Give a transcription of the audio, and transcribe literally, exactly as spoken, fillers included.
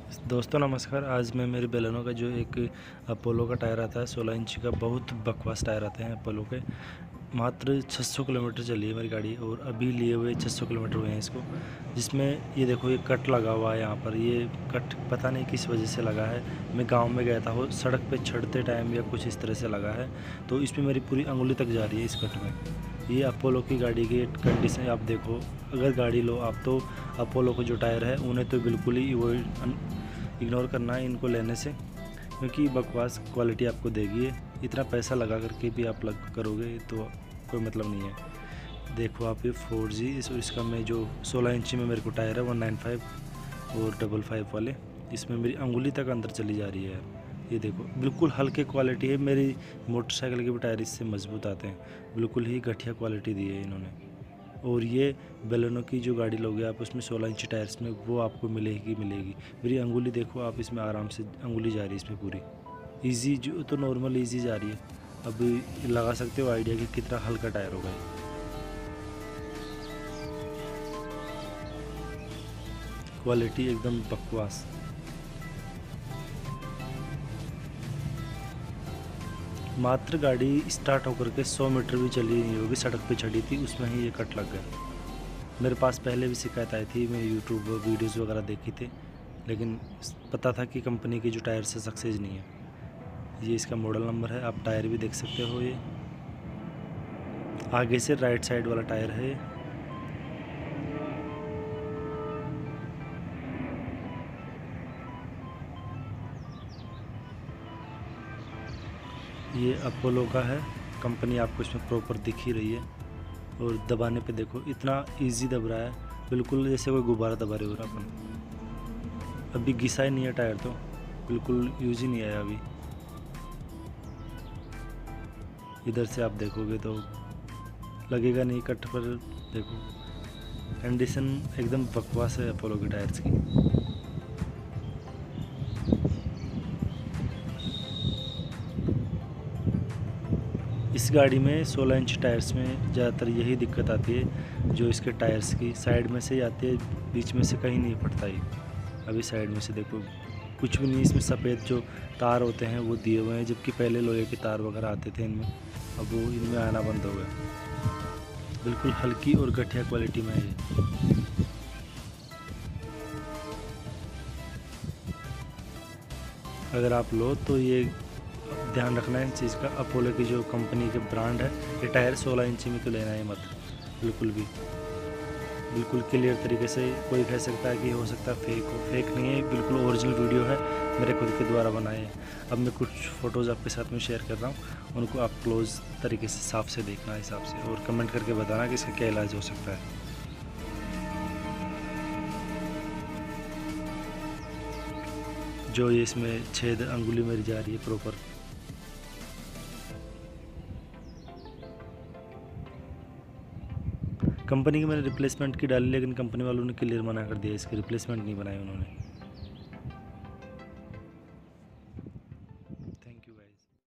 दोस्तों नमस्कार। आज मैं मेरे बेलेनो का जो एक अपोलो का टायर आता है सोलह इंची का, बहुत बकवास टायर आते हैं अपोलो के। मात्र छह सौ किलोमीटर चली है मेरी गाड़ी और अभी लिए हुए छह सौ किलोमीटर हुए हैं इसको। जिसमें ये देखो, ये कट लगा हुआ है यहाँ पर। ये कट पता नहीं किस वजह से लगा है। मैं गांव में गया था, वो सड़क पे चढ़ते टाइम या कुछ इस तरह से लगा है, तो इसमें मेरी पूरी अंगुली तक जा रही है इस कट में। ये अपोलो की गाड़ी की कंडीशन आप देखो। अगर गाड़ी लो आप तो अपोलो के जो टायर है उन्हें तो बिल्कुल ही वो इग्नोर करना है इनको लेने से, क्योंकि बकवास क्वालिटी आपको देगी। इतना पैसा लगा करके भी आप लग करोगे तो कोई मतलब नहीं है। देखो आप, ये फोर जी इस इसका मैं जो सोलह इंची में मेरे को टायर है वन नाइन फाइव और डबल फाइव वाले, इसमें मेरी अंगुली तक अंदर चली जा रही है। ये देखो बिल्कुल हल्के क्वालिटी है। मेरी मोटरसाइकिल के भी टायर इससे मजबूत आते हैं। बिल्कुल ही घटिया क्वालिटी दी है इन्होंने। और ये बेलेनो की जो गाड़ी लोगे आप, उसमें सोलह इंची टायर्स में वो आपको मिलेगी मिलेगी मेरी अंगुली देखो आप, इसमें आराम से अंगुली जा रही है इसमें पूरी इजी। जो तो नॉर्मल इजी जा रही है। अब लगा सकते हो आइडिया कि कितना हल्का टायर होगा। क्वालिटी एकदम बकवास। मात्र गाड़ी स्टार्ट होकर के सौ मीटर भी चली नहीं होगी, सड़क पे चढ़ी थी, उसमें ही ये कट लग गया। मेरे पास पहले भी शिकायत आई थी, मैं यूट्यूब वीडियोज़ वगैरह देखी थी, लेकिन पता था कि कंपनी की जो टायर से सक्सेस नहीं है। ये इसका मॉडल नंबर है, आप टायर भी देख सकते हो। ये आगे से राइट साइड वाला टायर है। ये अपोलो का है, कंपनी आपको इसमें प्रॉपर दिख ही रही है। और दबाने पे देखो इतना इजी दब रहा है, बिल्कुल जैसे कोई गुब्बारा दबा रहे हो ना अपन। अभी घिसा ही नहीं है टायर, तो बिल्कुल यूज ही नहीं आया अभी। इधर से आप देखोगे तो लगेगा नहीं कट पर। देखो कंडीशन एकदम बकवास है अपोलो के टायर्स की। इस गाड़ी में सोलह इंच टायर्स में ज़्यादातर यही दिक्कत आती है, जो इसके टायर्स की साइड में से ही आती है, बीच में से कहीं नहीं फटता ही। अभी साइड में से देखो कुछ भी नहीं, इसमें सफ़ेद जो तार होते हैं वो दिए हुए हैं, जबकि पहले लोहे के तार वगैरह आते थे इनमें, अब वो इनमें आना बंद हो गया। बिल्कुल हल्की और घटिया क्वालिटी में है ये। अगर आप लो तो ये ध्यान रखना है इस चीज़ का। अपोलो की जो कंपनी के ब्रांड है, ये टायर सोलह इंची में तो लेना है मत, बिल्कुल भी। बिल्कुल क्लियर तरीके से कोई कह सकता है कि हो सकता है फेक हो, फेक नहीं है, बिल्कुल ओरिजिनल वीडियो है, मेरे खुद के द्वारा बनाए हैं। अब मैं कुछ फ़ोटोज़ आपके साथ में शेयर कर रहा हूँ, उनको आप क्लोज़ तरीके से साफ से देखना हिसाब से, और कमेंट करके बताना कि इसका क्या इलाज हो सकता है। जो ये इसमें छेद अंगुली मेरी जा रही है प्रॉपर। कंपनी की मैंने रिप्लेसमेंट की डाली, लेकिन कंपनी वालों ने क्लियर मना कर दिया, इसकी रिप्लेसमेंट नहीं बनाई उन्होंने।